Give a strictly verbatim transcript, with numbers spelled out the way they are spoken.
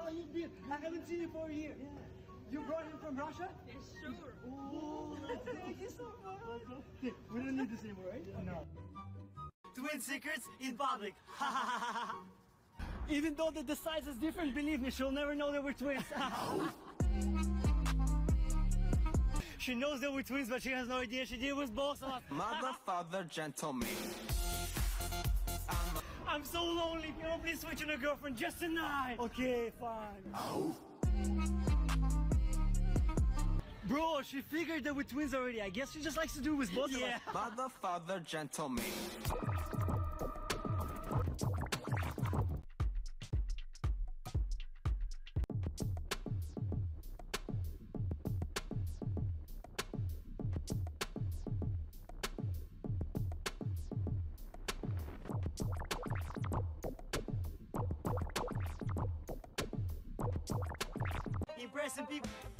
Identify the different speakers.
Speaker 1: long you've been? I haven't seen you for a year. Yeah. You brought him from Russia?
Speaker 2: Yes, sure.
Speaker 1: Oh, thank you so much. We don't need to say more, right? No. Twin secrets in public. Even though the, the size is different, believe me, she'll never know that we're twins. She knows that we're twins, but she has no idea. She did with both of us.
Speaker 3: Mother, father, gentleman.
Speaker 1: I'm so lonely. Can you please switch on a girlfriend just tonight? Okay, fine. Bro, she figured that we're twins already. I guess she just likes to do it with both
Speaker 3: Yeah.
Speaker 1: of us.
Speaker 3: Mother, father, gentleman.
Speaker 1: Impressing people.